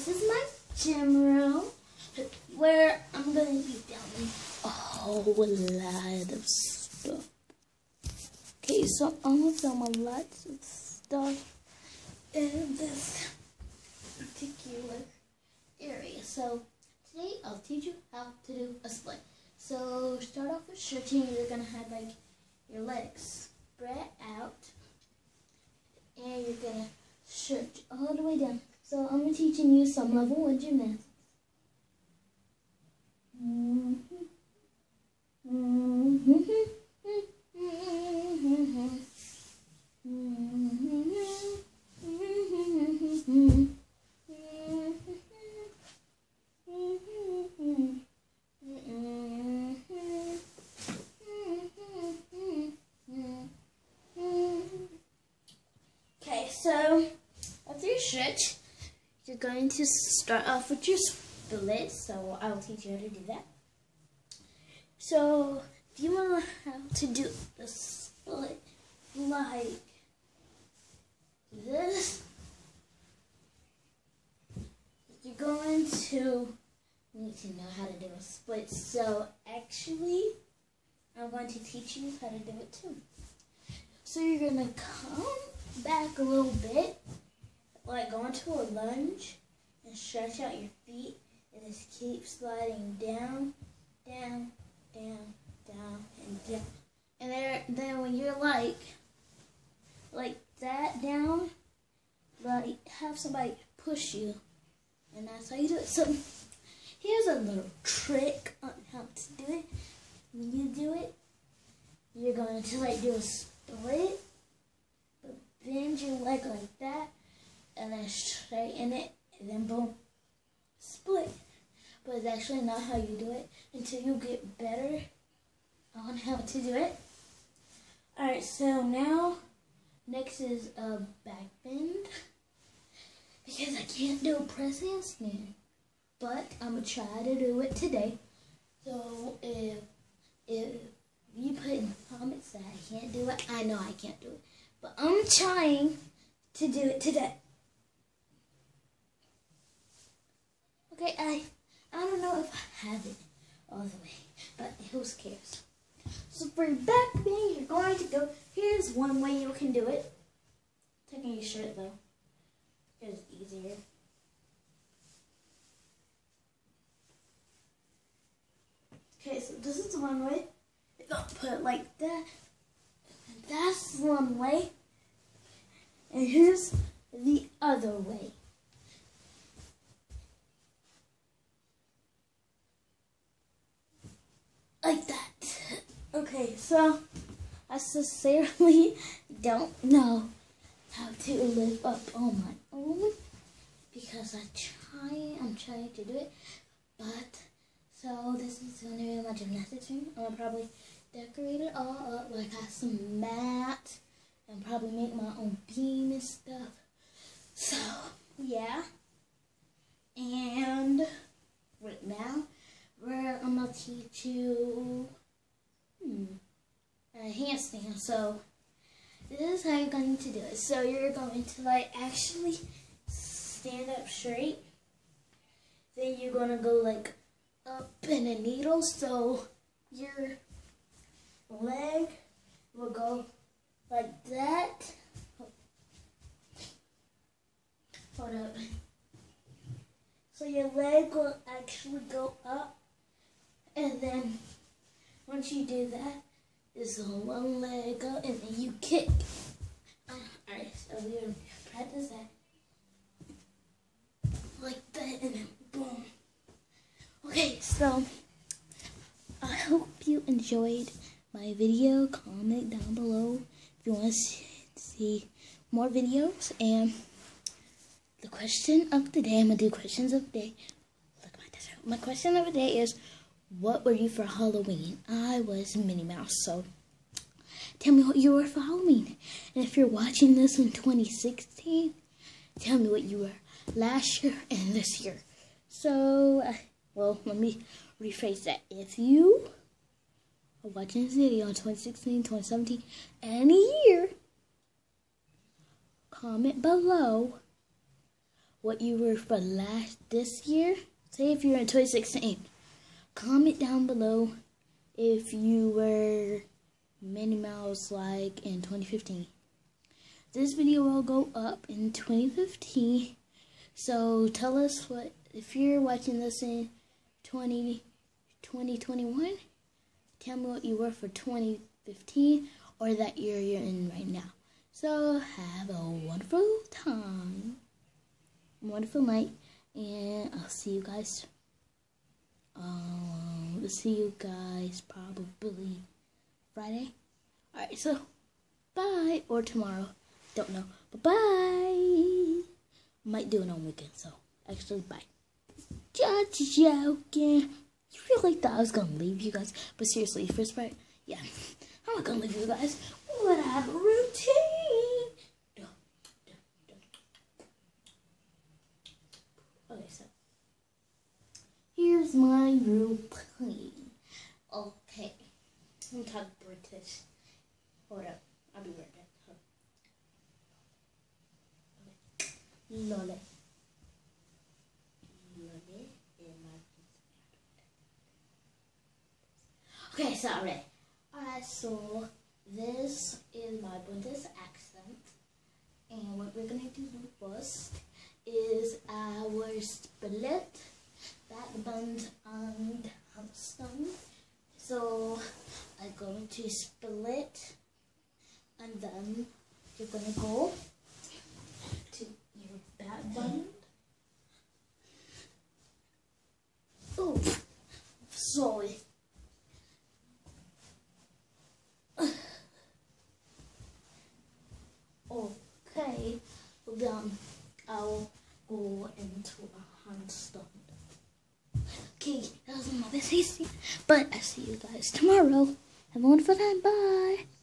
is my gym room where I'm going to be filming a whole lot of stuff. Okay, so I'm going to film a lot of stuff in this particular area. So today I'll teach you how to do a split. So start off with stretching. You're going to have like your legs spread out and you're going to stretch all the way down. So I'm teaching you some level 1 gymnastics. Okay, so after you stretch, you're going to start off with your split. So I'll teach you how to do that. So if you want to learn how to do the split like this, you're going to need to know how to do a split. So actually, I'm going to teach you how to do it too. So you're going to come back a little bit, like go into a lunge and stretch out your feet and just keep sliding down, down, down, down, and down. And then when you're like that down, like have somebody push you, and that's how you do it. So here's a little trick on how to do it. When you do it, you're going to like do a split, but bend your leg like that, and then straighten it, and then boom, split. But it's actually not how you do it until you get better on how to do it. Alright, so now, next is a back bend. Because I can't do a press handstand, but I'm going to try to do it today. So if you put in the comments that I can't do it, I know I can't do it. But I'm trying to do it today. Okay, I don't know if I have it all the way, but who cares? So for your back bend, you're going to go, here's one way you can do it. Taking your shirt though, it's easier. Okay, so this is one way. Don't put it like that. That's one way. And here's the other way. Like that. Okay, so I sincerely don't know how to lift up on my own because I'm trying to do it. But so this is gonna be my gymnastics room. I'm gonna probably decorate it all up, like have some mat and probably make my own beam and stuff. So yeah. And right now I'm gonna teach you a handstand. So this is how you're going to do it. So you're going to like actually stand up straight. Then you're gonna go like up in a needle. So your leg will go like that. Hold up. So your leg will actually go up. And then once you do that, this is one leg up, and then you kick. Alright, so we're going to practice that. Like that, and then boom. Okay, so I hope you enjoyed my video. Comment down below if you want to see more videos. And the question of the day, I'm going to do questions of the day. Look at my desert. My question of the day is, what were you for Halloween? I was Minnie Mouse, so tell me what you were for Halloween. And if you're watching this in 2016, tell me what you were last year and this year. So, well, let me rephrase that. If you are watching this video in 2016, 2017, any year, comment below what you were for this year. Say if you're in 2016. Comment down below if you were Minnie Mouse like in 2015. This video will go up in 2015. So tell us what, if you're watching this in 2021, tell me what you were for 2015 or that year you're in right now. So have a wonderful time, wonderful night, and I'll see you guys. Probably Friday. Alright, so bye, or tomorrow. Don't know, but bye. Might do it on weekend, so actually bye. Just joking. You really thought I was gonna leave you guys, but seriously, first part, yeah, I'm not gonna leave you guys. But I have a routine. Okay, so here's my routine. Okay, I'm talking British. Hold up, I'll be right back. Lolly. Okay, sorry. Alright, so this is my British accent. And what we're gonna do first is our split, backbend, and handstand. So I'm going to split, and then you're gonna go to your backbend. Oh, sorry. Okay, then I'll go into a handstand. Okay, that was my best, but I'll see you guys tomorrow. Have a wonderful time. Bye.